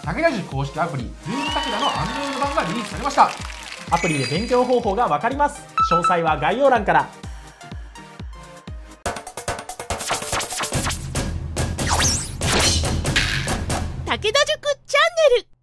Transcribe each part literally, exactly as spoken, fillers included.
武田塾公式アプリ、ズーム武田のアンドロイド版がリリースされました。 アプリで勉強方法がわかります。詳細は概要欄から。 武田塾チャンネル。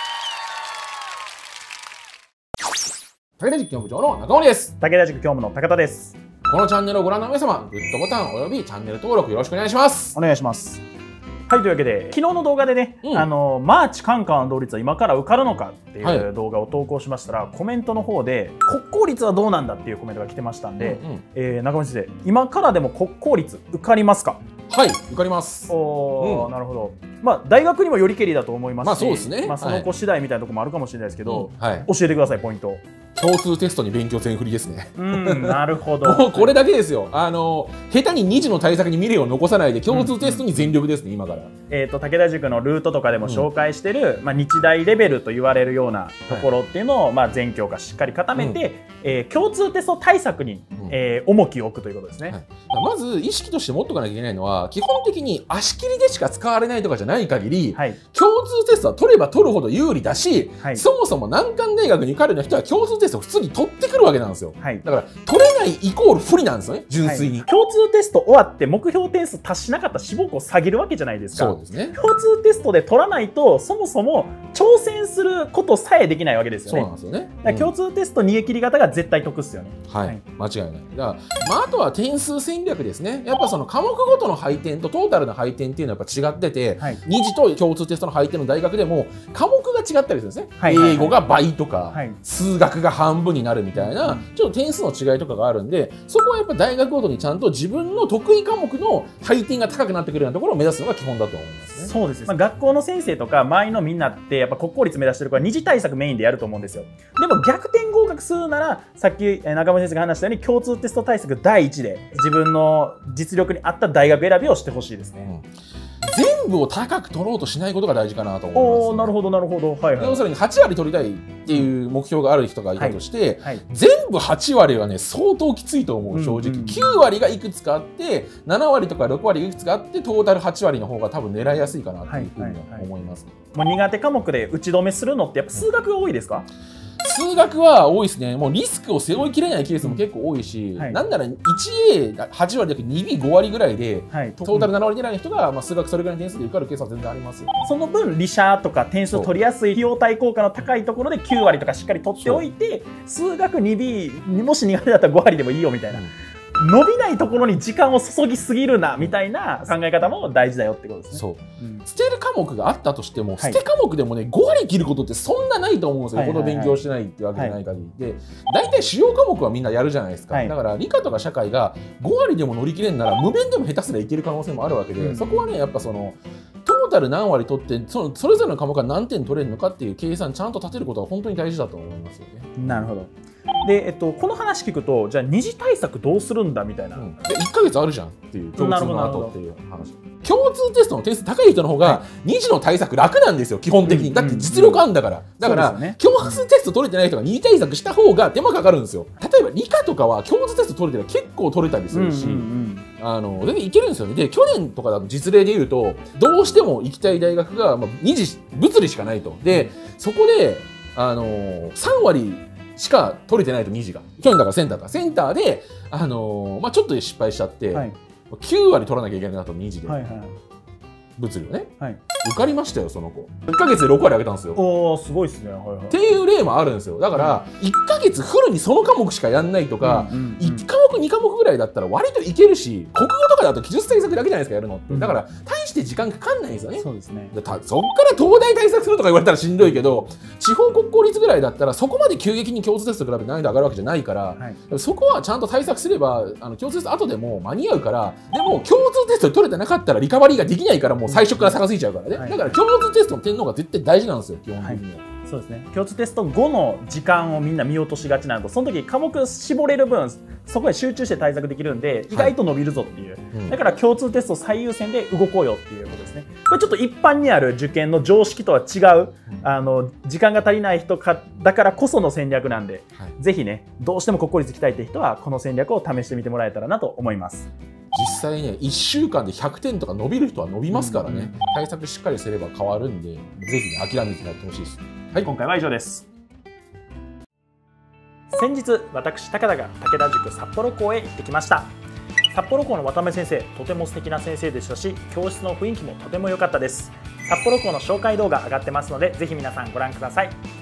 武田塾教務長の中森です。 武田塾教務の高田です。 このチャンネルをご覧の皆様、グッドボタンおよびチャンネル登録よろしくお願いします。 お願いします。はい、というわけで昨日の動画でね、うん、あのマーチカンカン同率は今から受かるのかっていう動画を投稿しましたら、はい、コメントの方で国公立はどうなんだっていうコメントが来てましたんで、うんうん、えー、中森先生、今からでも国公立受かりますか？ はい、受かります。 おー、うん、なるほど。まあ大学にもよりけりだと思いますし、 まあそうですね。 まあその子次第みたいなところもあるかもしれないですけど、 うん、はい、 教えてください、ポイント。 共通テストに勉強全振りですね。 うん、なるほど。 もうこれだけですよ。あの下手にに次の対策に未練を残さないで共通テストに全力ですね、うんうん、今から。 えっと武田塾のルートとかでも紹介してる、うん、まあ日大レベルと言われるようなところっていうのを、はい、まあ全教科しっかり固めて、うん、えー、共通テスト対策に、うん、えー、重きを置くということですね。はい、 まず意識として持っておかなきゃいけないのは、基本的に足切りでしか使われないとかじゃない限り、はい、共通テストは取れば取るほど有利だし、はい、そもそも難関大学に受かるような人は共通テストを普通に取ってくるわけなんですよ。はい、だから取れないイコール不利なんですよね、純粋に。はい、 共通テスト終わって目標点数達しなかったら志望校を下げるわけじゃないですか。 そうですね。 共通テストで取らないとそもそも挑戦することさえできないわけですよね。 そうなんですよね。 だから共通テスト逃げ切り方が絶対得っすよね。 はい、はい、間違いない。だから、まあ、あとは点数戦略ですね。やっぱその科目ごとの配点とトータルの配点っていうのはやっぱ違ってて、はい、に次と共通テストの配点の大学でも科目が違ったりするんですね。英語が倍とか、はい、数学が半分になるみたいな、うん、ちょっと点数の違いとかがあるんで、そこはやっぱ大学ごとにちゃんと自分の得意科目の配点が高くなってくるようなところを目指すのが基本だと思いますね。 そうですね。まあ、学校の先生とか周りのみんなってやっぱ国公立目指してる子は二次対策メインでやると思うんですよ。でも逆転合格するなら、さっき中森先生が話したように共通テスト対策第一で自分の実力に合った大学選びをしてほしいですね。うん、 全部を高く取ろうとしないことが大事かなと思います、ね。 おー、なるほどなるほど。はいはい。 要するにはち割取りたいっていう目標がある人がいたとして、はいはい、全部はち割はね相当きついと思う、正直。きゅう割がいくつかあってなな割とかろく割がいくつかあってトータルはち割の方が多分狙いやすいかなというふうに思います。 もう苦手科目で打ち止めするのってやっぱ数学が多いですか？ 数学は多いですね。もうリスクを背負いきれないケースも結構多いし、うん、はい、なんなら いちエーはち 割だけ にビーご 割ぐらいで、はい、トータルなな割狙いの人が、まあ、数学それぐらいの点数で受かるケースは全然ありますよ。 その分利者とか点数取りやすい費用対効果の高いところできゅう割とかしっかり取っておいて、数学 にビー もし苦手だったらご割でもいいよみたいな。うん、伸びないところに時間を注ぎすぎるなみたいな考え方も大事だよってことですね。そう、 うん、捨てる科目があったとしても、はい、捨て科目でもねご割切ることってそんなないと思うんですよ。よほど勉強してないってわけじゃない限り、はい、で大体主要科目はみんなやるじゃないですか。はい、だから理科とか社会がご割でも乗り切れんなら無弁でも下手すらいける可能性もあるわけで、うん、そこはねやっぱそのトータル何割取ってそのそれぞれの科目が何点取れるのかっていう計算ちゃんと立てることが本当に大事だと思いますよね。 なるほど。で、えっと、この話聞くと、じゃあ二次対策どうするんだみたいな、うん、 でいっかげつあるじゃんっていう共通の後っていう話。共通テストの点数高い人の方が二次の対策楽なんですよ、基本的に。だって実力あるんだから。だから、ね、共通テスト取れてない人が二次対策した方が手間かかるんですよ。例えば理科とかは共通テスト取れてる結構取れたりするし、あの全然いけるんですよね。で去年とかだと実例で言うとどうしても行きたい大学が、まあ、二次物理しかないと。でそこであのさん割しか取れてないと、に次が去年だからセンターかセンターで、あのーまあ、ちょっとで失敗しちゃって、はい、きゅう割取らなきゃいけないなと、に次で、はいはい、物理をね、はい、受かりましたよその子。いっかげつでろく割上げたんですよ。 おー、すごいですね。はいはい、 っていう例もあるんですよ。だから、うん、いっかげつフルにその科目しかやんないとか、うんうんうん、いち科目に科目ぐらいだったら割といけるし、国語とかだと技術対策だけじゃないですかやるのって、うん、だから大して時間かかんないんですよね。そうですね。そっから東大対策するとか言われたらしんどいけど、地方国公立ぐらいだったらそこまで急激に共通テストと比べて難易度上がるわけじゃないから、はい、そこはちゃんと対策すればあの共通テスト後でも間に合うから。でも共通テスト取れてなかったらリカバリーができないから、もう最初から差がついちゃうからね、はい、だから共通テストの点の方が絶対大事なんですよ、基本的には。はい、そうですね。共通テスト後の時間をみんな見落としがちなのと、その時科目絞れる分そこに集中して対策できるんで意外と伸びるぞっていう、はい、うん、だから共通テスト最優先で動こうよっていうことですね。これちょっと一般にある受験の常識とは違う、うん、あの時間が足りない人かだからこその戦略なんで、はい、ぜひねどうしても国公立行きたいって人はこの戦略を試してみてもらえたらなと思います。 実際ねいっしゅうかんでひゃくてんとか伸びる人は伸びますからね、うんうん、対策しっかりすれば変わるんで、ぜひね諦めてやってほしいです。 はい、今回は以上です。先日私武田が武田塾札幌校へ行ってきました。札幌校の渡辺先生、とても素敵な先生でしたし、教室の雰囲気もとても良かったです。札幌校の紹介動画上がってますので、ぜひ皆さんご覧ください。